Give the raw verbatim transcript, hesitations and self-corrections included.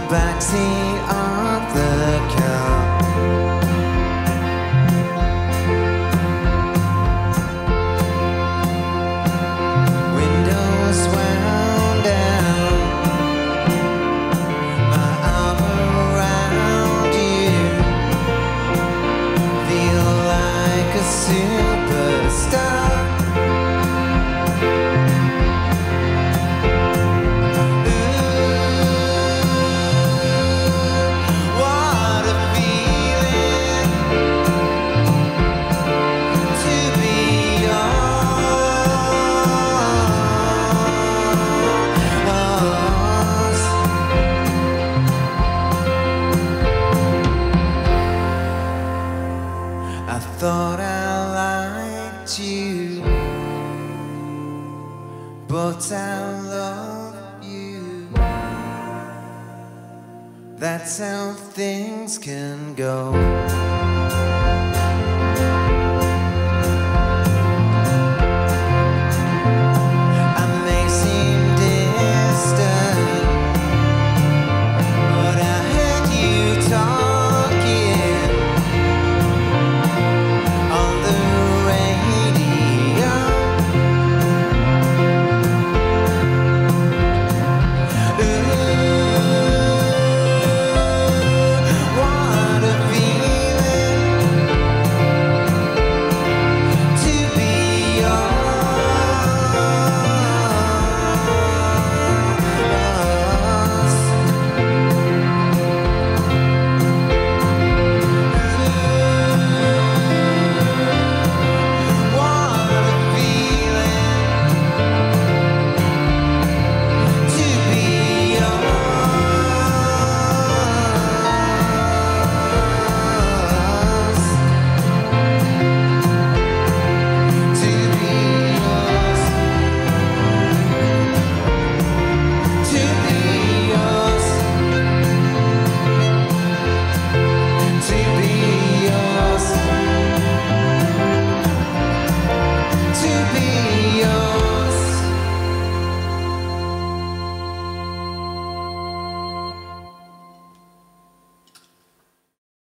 backseat of the car. Windows wound down, my arm around you, feel like a superstar. I thought I liked you, but I love you. That's how things can go.